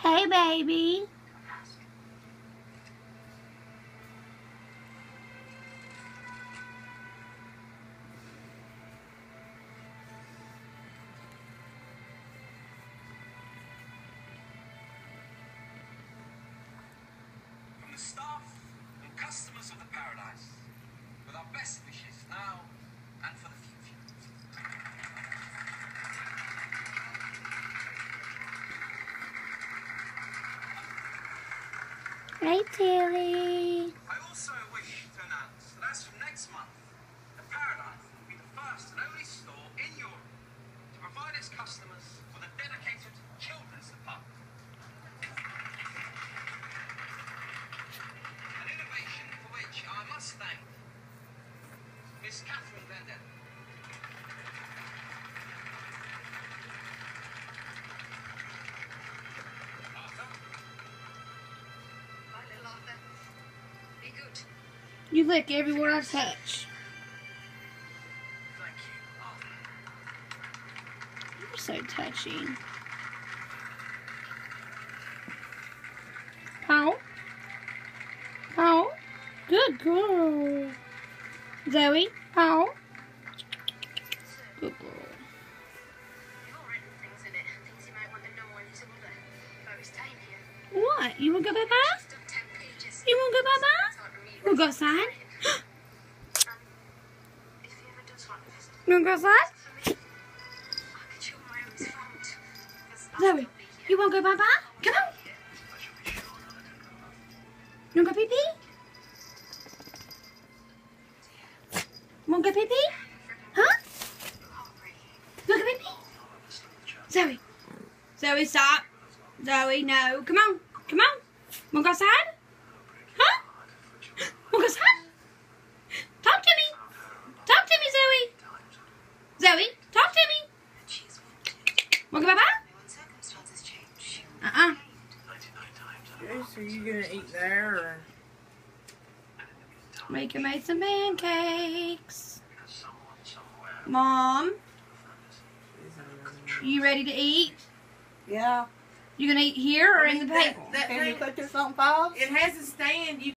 Hey, baby. From the staff and customers of the Paradise, with our best wishes now and for the future. Hey, Tilly. I also wish to announce that as from next month, the Paradise will be the first and only store in Europe to provide its customers with a dedicated children's department. An innovation for which I must thank Miss Catherine Vendetta. You lick everywhere I touch. Thank you, Arthur. You're so touching. Paw. Paw. Good girl. Zoe. Paw. Good girl. What? You want to go bye-bye? You want to go bye-bye? You want to go outside? You want to go outside? Zoe, you want to go bye-bye? Come on. You want to go pee-pee? You want to go pee-pee? Huh? You want to go pee-pee? Zoe. Zoe, stop. Zoe, no. Come on. Come on. Want to go outside? Huh? Want to go outside? Talk to me. Talk to me, Zoe. Zoe, talk to me. Want to go bye-bye? Uh-uh. So you gonna eat there, or? Rika made some pancakes. Mom, you ready to eat? Yeah. You gonna eat here or in the table? Can you put this on pause? It has a stand. You